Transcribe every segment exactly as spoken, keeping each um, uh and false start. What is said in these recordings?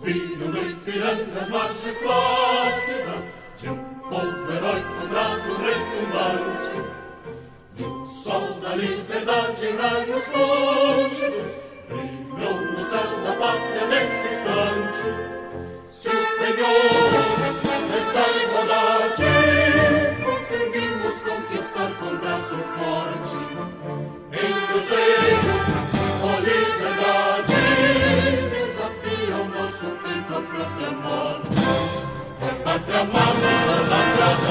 filho do Ipiranga, as margens plácidas de um povo heróico, bravo, retumbante. E o sol da liberdade em raios lúcidos brilhou no céu da pátria nesse instante. Se o penhor dessa igualdade conseguimos conquistar com braço forte, em meu seio, a liberdade desafia o nosso peito à própria morte. A pátria amada, idolatrada,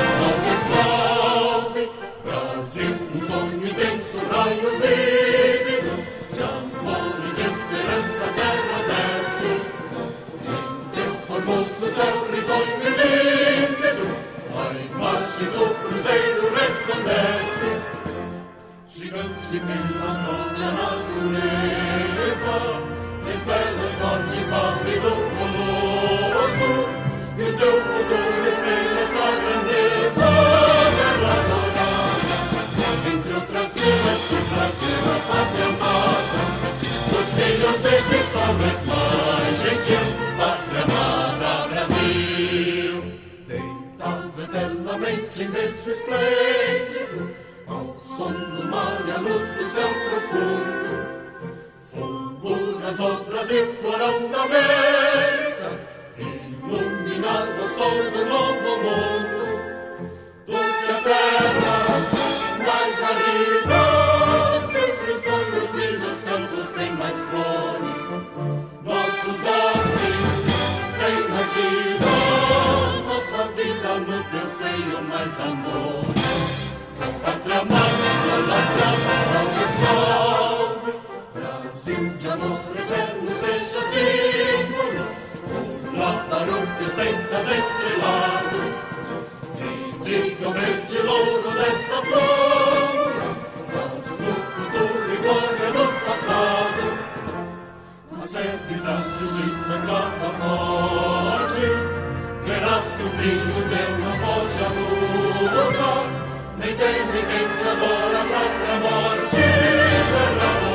salve, salve, Brasil, um sonho intenso, um raio vívido, de amor e de esperança a terra desce. Sem teu formoso céu risonho e límpido, a imagem do cruzeiro resplandece. Gigante pela própria natureza, estrelas forte pálido colosso, e o teu futuro espelha essa grandeza. Terra dourada, entre outras vilas do Brasil, a pátria amada, dos filhos deste sol mais gentil, pátria amada Brasil. Deitado eternamente em berço esplêndido, ao som do mar e à luz do céu profundo, fulguras o Brasil, florão da América, iluminado ao sol do novo mundo. Do que a terra mais árida, teus risonhos lindos campos têm mais flores, nossos bosques têm mais vida, nossa vida no teu seio mais amor. A pátria amada, idolatrada, salve, salve, Brasil de amor eterno seja símbolo, lá para o teu centas estrelado, e diga o verde louro desta flor, mas no futuro e glória do passado, as sedes da justiça clava forte, verás que o filho teu não foge à luta, nem teme quem te adora a própria morte.